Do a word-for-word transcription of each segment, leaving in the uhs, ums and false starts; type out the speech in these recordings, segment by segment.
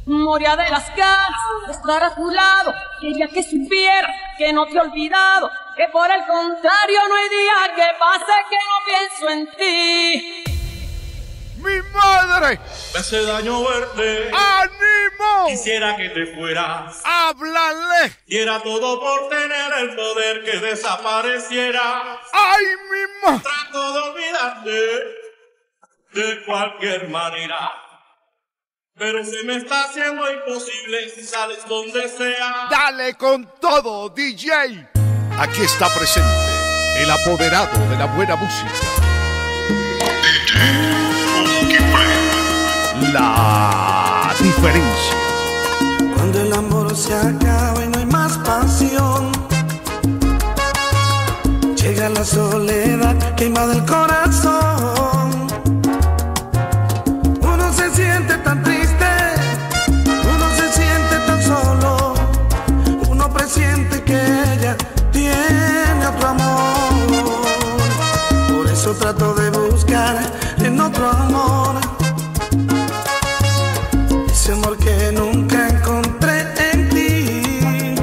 Moría de las ganas de estar a tu lado. Quería que supiera que no te he olvidado, que por el contrario no hay día que pase que no pienso en ti. ¡Mi madre! Me hace daño verte. ¡Ánimo! Quisiera que te fueras. ¡Háblale! Diera todo por tener el poder que desaparecieras. ¡Ay, mi madre! Trato de olvidarte de cualquier manera, pero se me está haciendo imposible si sales donde sea. ¡Dale con todo, D J! Aquí está presente el apoderado de la buena música, D J La diferencia. Cuando el amor se acaba y no hay más pasión, llega la soledad que invade el corazón. Uno se siente tan triste, uno se siente tan solo, uno presiente que ella tiene otro amor. Por eso trato de buscar en otro amor ese amor que nunca encontré en ti.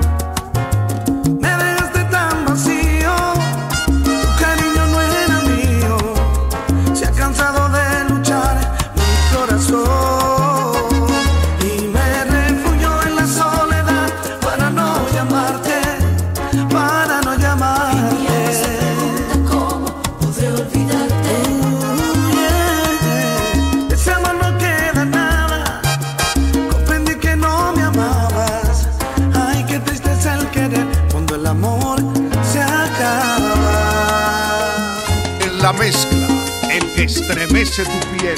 Me dejaste tan vacío, tu cariño no era mío. Se ha cansado de luchar mi corazón y me refugio en la soledad para no llamarte, para no llamarte. Y se pregunta cómo podré olvidarte. Uh, yeah. Ese amor no queda nada. Comprendí que no me amabas. Ay, qué tristeza el querer cuando el amor se acaba. En la mezcla, el que estremece tu piel.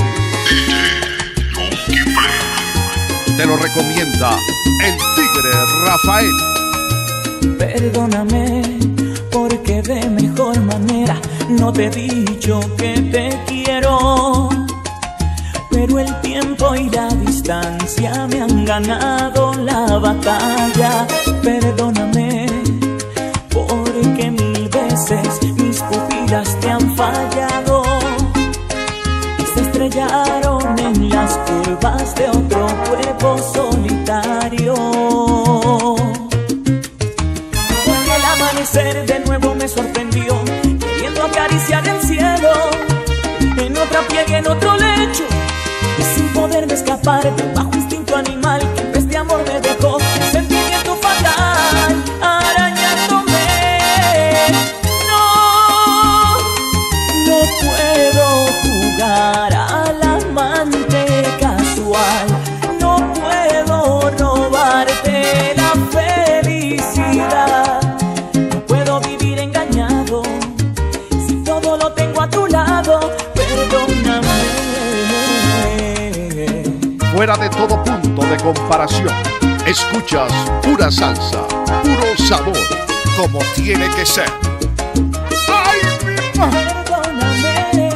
Te lo recomienda el Tigre Rafael. Perdóname, porque de mejor manera no te he dicho que te quiero. Pero el tiempo y la distancia me han ganado la batalla. Perdóname, porque mil veces mis pupilas te han fallado y se estrellaron en las curvas de otro cuerpo solitario. Porque el amanecer de nuevo me sorprendió, queriendo acariciar el cielo, en otra piel y en otro lecho, y sin poderme escapar del bajo instinto animal que en vez de amor me dejó un sentimiento fatal arañándome. No, no puedo jugar al amante casual, no puedo robarte la felicidad, no puedo vivir engañado si todo lo tengo a tu lado. Perdóname. Fuera de todo punto de comparación, escuchas pura salsa, puro sabor, como tiene que ser. ¡Ay, mi madre! Perdóname.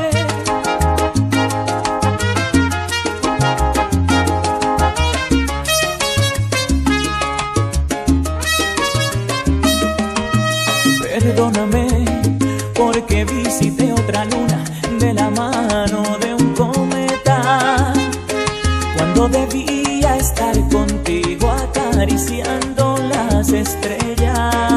Perdóname, porque visité otra luna de la mano de un cometa, cuando debía estar contigo acariciando las estrellas.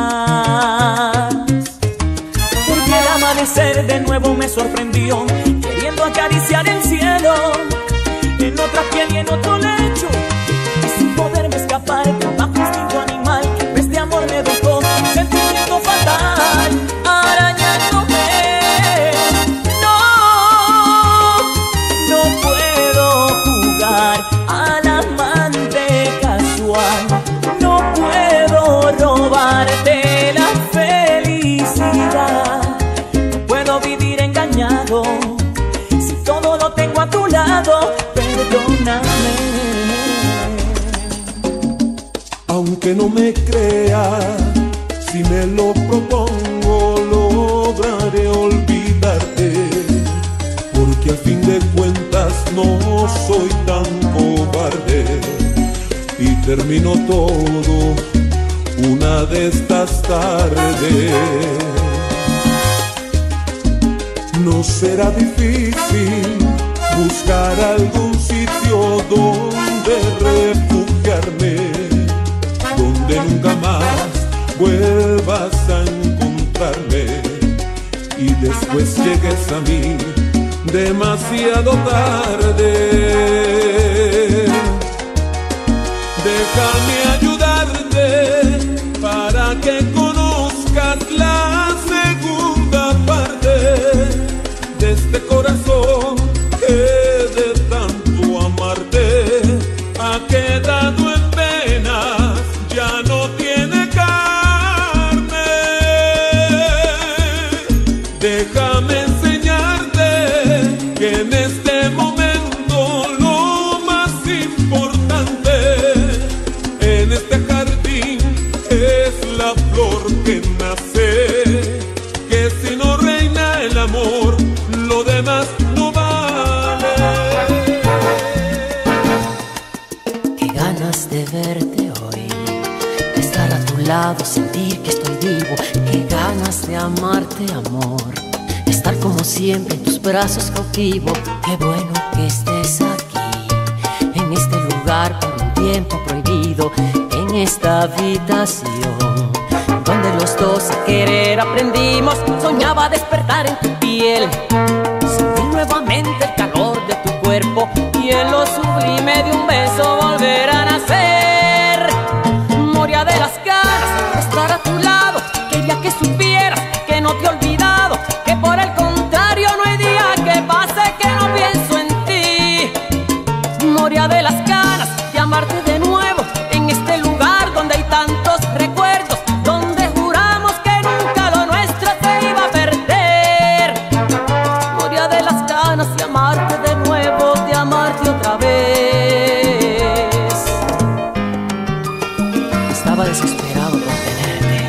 Porque el amanecer de nuevo me sorprendió, queriendo acariciar el cielo, en otra piel y en otro lecho, y sin poderme escapar del bajo instinto animal que en vez de amor me dejó un sentimiento fatal arañándome. No, no puedo jugar al amante casual, no puedo robarte la felicidad, no puedo vivir engañado si todo lo tengo a tu lado. Perdóname. Aunque no me crea, si me lo propongo, lograré olvidarte, porque a fin de cuentas no soy tan cobarde y termino todo una de estas tardes. No será difícil buscar algún sitio donde pues llegues a mí demasiado tarde. Déjame ayudarte para que conozcas la segunda parte de este corazón que de tanto amarte ha quedado en penas, ya no tiene carne. Déjame enseñarte que en este momento lo más importante en este jardín es la flor que nace, que si no reina el amor, lo demás no vale. Qué ganas de verte hoy, de estar a tu lado, sentir que estoy vivo. Qué ganas de amarte, amor, estar como siempre en tus brazos cautivo. Qué bueno que estés aquí, en este lugar por un tiempo prohibido, en esta habitación donde los dos a querer aprendimos. Soñaba despertar en tu piel, sentir nuevamente el calor de tu cuerpo y en lo sublime de un beso volver a nacer. Moría de las ganas de estar a tu lado, quería que supieras que no te he olvidado, que por el contrario no hay día que pase que no pienso en ti. Moría de las ganas de amarte de nuevo en este lugar donde hay tantos recuerdos, donde juramos que nunca lo nuestro se iba a perder. Moría de las ganas de amarte de nuevo, de amarte otra vez. Estaba desesperado por tenerte.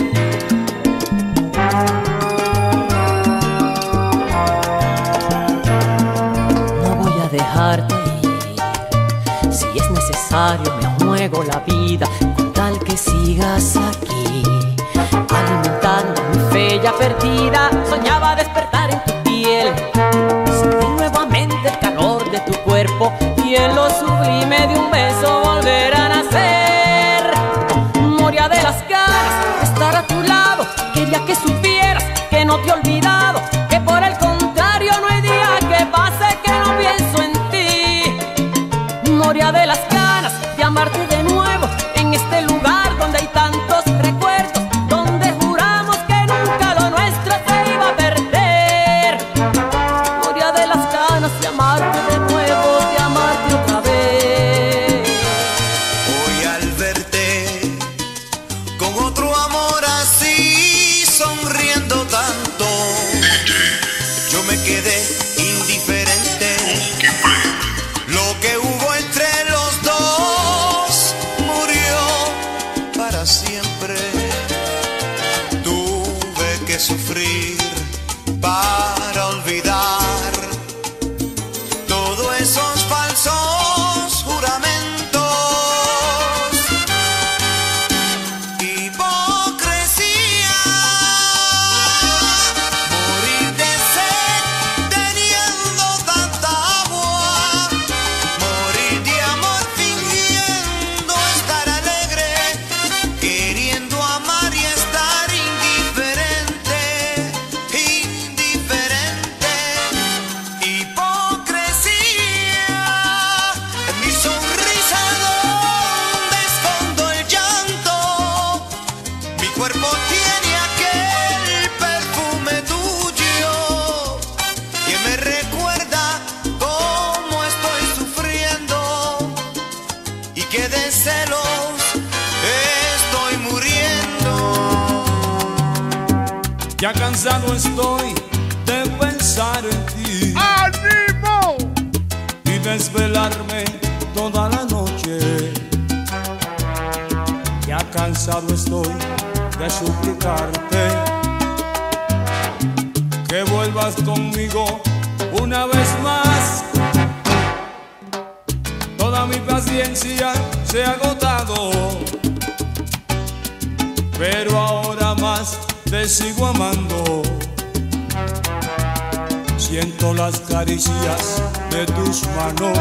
No voy a dejarte ir, si es necesario me juego la vida con tal que sigas aquí, alimentando mi fe ya perdida. Soñaba despertar en tu piel, sentir nuevamente el calor de tu cuerpo y en lo sublime de un beso volver a nacer. Moría de las ganas de estar a tu lado, quería que supieras que no te he olvidado, que por el contrario no hay día que pase que no pienso en ti. Moría de las ganas de amarte de nuevo en este lugar donde hay tantos recuerdos, donde juramos que nunca lo nuestro se iba a perder. Moría de las ganas de amarte de nuevo, de amarte otra vez. Hoy al verte con otro amor así, sonriendo tanto, yo me quedé indiferente. Lo que hubo entre los dos murió para siempre. Tuve que sufrir para olvidar todos esos falsos juramentos. Hipocresía, morir de sed teniendo tanta agua, morir de amor fingiendo estar alegre, queriendo amar y estar indiferente, indiferente. Hipocresía, en mi sonrisa donde escondo el llanto, mi cuerpo tiene aquel perfume tuyo que me recuerda cómo estoy sufriendo y que de celos estoy muriendo. Ya cansado estoy de pensar en ti ¡Ánimo! y desvelarme toda la noche. Ya cansado estoy de suplicarte que vuelvas conmigo una vez más. Toda mi paciencia se ha agotado, pero ahora más te sigo amando. Siento las caricias de tus manos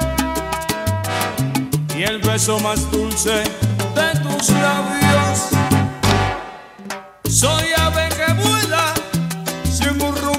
y el beso más dulce de tus labios. Soy ave que vuela sin un rumbo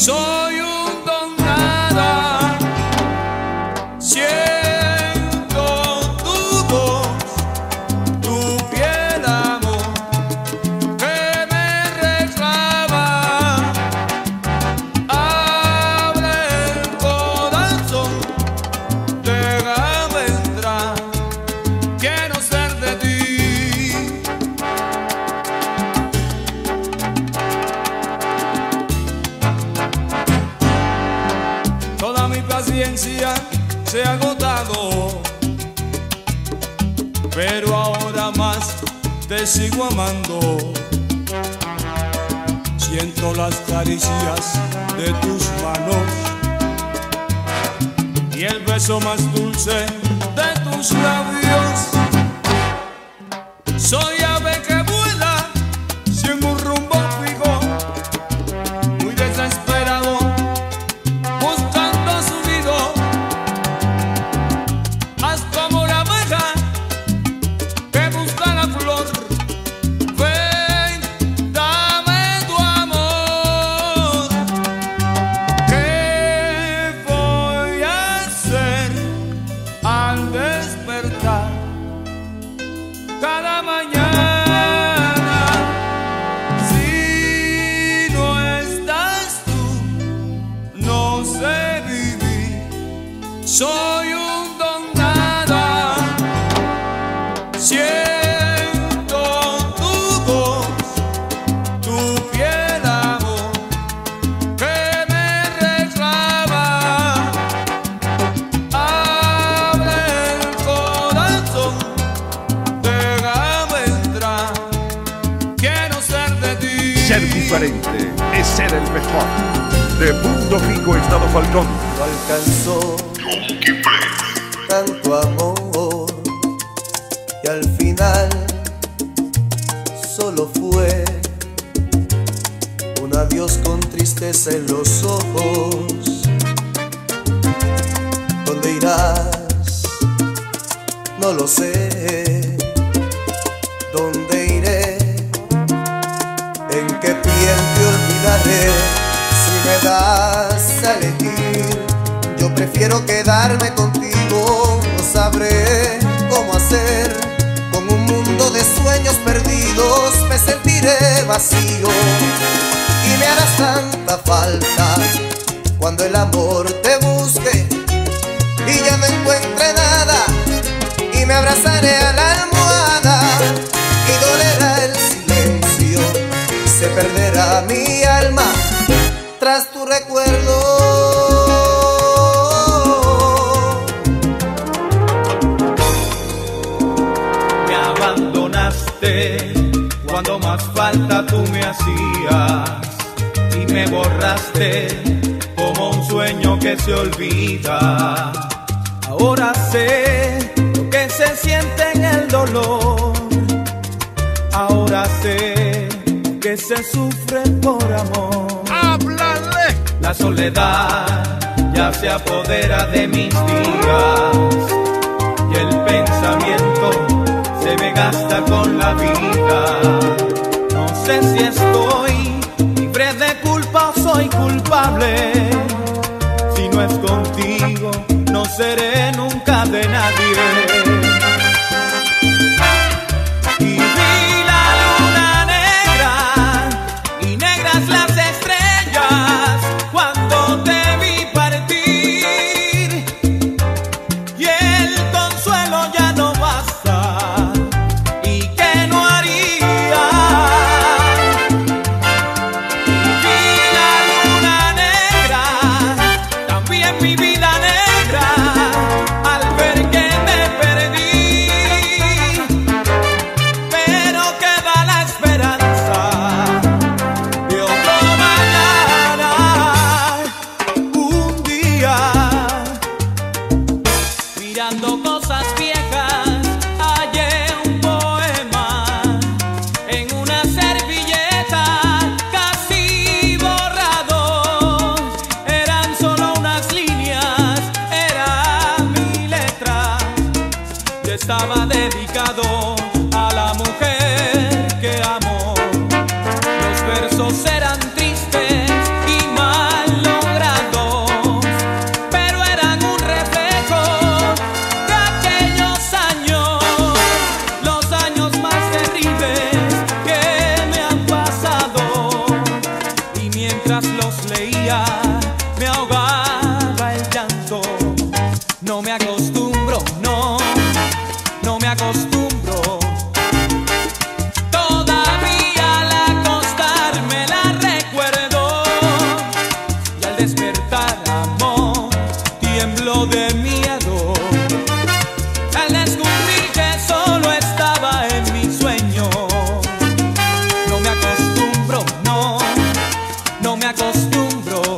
Soy un don nada, siento tu voz, tu piel amor que me reclama. Abre el corazón, déjame entrar, quiero ser de ti. Toda mi paciencia se ha agotado, pero ahora más te sigo amando. Siento las caricias de tus manos y el beso más dulce de tus labios. Soy ave que vuela sin un rumbo fijo, muy desesperado, buscando su nido. Haz como la abeja que busca la flor. Ven, dame tu amor. ¿Qué voy a hacer al despertar cada mañana si no estás tú? No sé vivir. Soy un don nada, siento tu voz, tu piel amor que me reclama. Abre el corazón, déjame entrar, quiero ser de ti. Ser diferente es ser el mejor. De Mundo Rico, Estado Falcón. No alcanzó tanto amor y al final solo fue un adiós con tristeza en los ojos. ¿Dónde irás? No lo sé. ¿Dónde iré? ¿En qué piel te olvidaré? Si me das a elegir, yo prefiero quedarme contigo. No sabré cómo hacer, con un mundo de sueños perdidos me sentiré vacío y me harás tanta falta cuando el amor te busque y ya no encuentre nada, y me abrazaré a la almohada y dolerá el silencio, se perderá mi alma tras tu recuerdo. Me abandonaste cuando más falta tú me hacías y me borraste como un sueño que se olvida. Ahora sé lo que se siente en el dolor, ahora sé que se sufre por amor. ¡Háblale! La soledad ya se apodera de mis días y el pensamiento se me gasta con la vida. No sé si estoy libre de culpa o soy culpable. Si no es contigo, no seré nunca de nadie. Y vi la luna negra y negras las estrellas cuando te vi partir, y el consuelo ya no basta. ¿Y qué no haría veía me ahogaba el llanto. No me acostumbro, no, no me acostumbro. Todavía al acostarme la recuerdo y al despertar, amor, tiemblo de miedo al descubrir que solo estaba en mi sueño. No me acostumbro, no, no me acostumbro.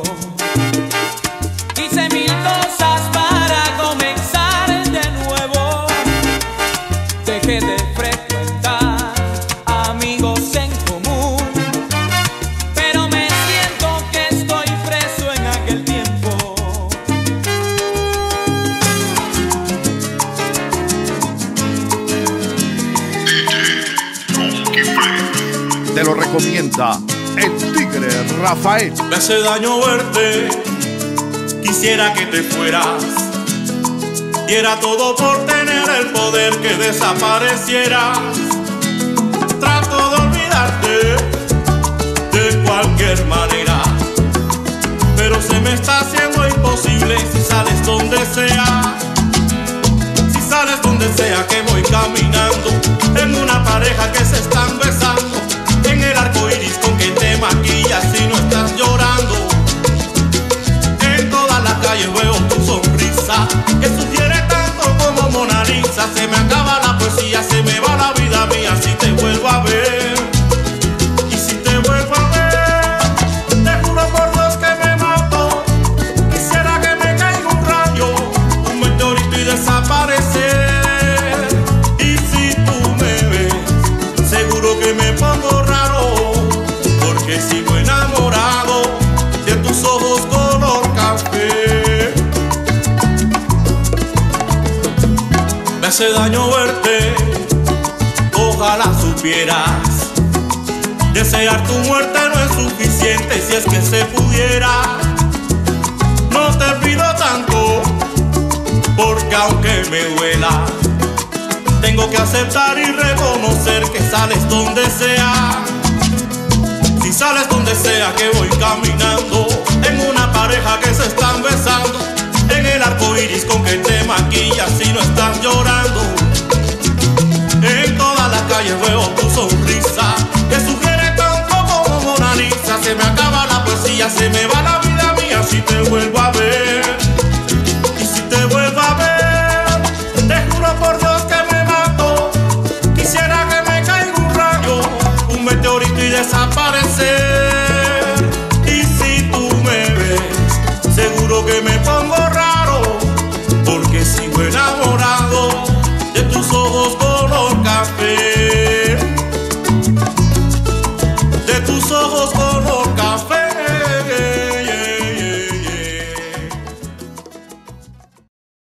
Hice mil cosas para comenzar de nuevo. Dejé de frecuentar amigos en común, pero me siento que estoy preso en aquel tiempo. Te lo recomienda el Tigre Rafael. Me hace daño verte, quisiera que te fueras. Diera todo por tener el poder que desaparecieras. Trato de olvidarte de cualquier manera, pero se me está haciendo imposible si sales donde sea. Si sales donde sea que voy caminando, en una pareja que se están besando, en el arco iris con que te maquillas y no estás llorando. En todas las calles veo tu sonrisa, que sugiere tanto como Mona Lisa. Se me acaba la poesía, se me va la vida mía si te vuelvo a ver. Y si te vuelvo a ver, te juro por Dios que me mato. Quisiera que me caiga un rayo, un meteorito y desaparecer. Y si tú me ves, seguro que me pongo raro, porque sigo enamorado de tus ojos color café. Me hace daño verte, ojalá supieras. Desear tu muerte no es suficiente si es que se pudiera. No te pido tanto, porque aunque me duela, tengo que aceptar y reconocer que sales donde sea. Si sales donde sea que voy caminando, en una pareja que se están besando, en el arco iris con que te maquillas y no estás llorando. En todas las calles veo tu sonrisa, que sugiere tanto como Mona Lisa. Se me acaba la poesía, se me va la vida mía si te vuelvo a ver. Y si te vuelvo a ver, te juro por Dios que me mato. Quisiera que me caiga un rayo, un meteorito y desaparecer. Y si tú me ves, seguro que me pongo raro, porque sigo enamorado de tus ojos color café.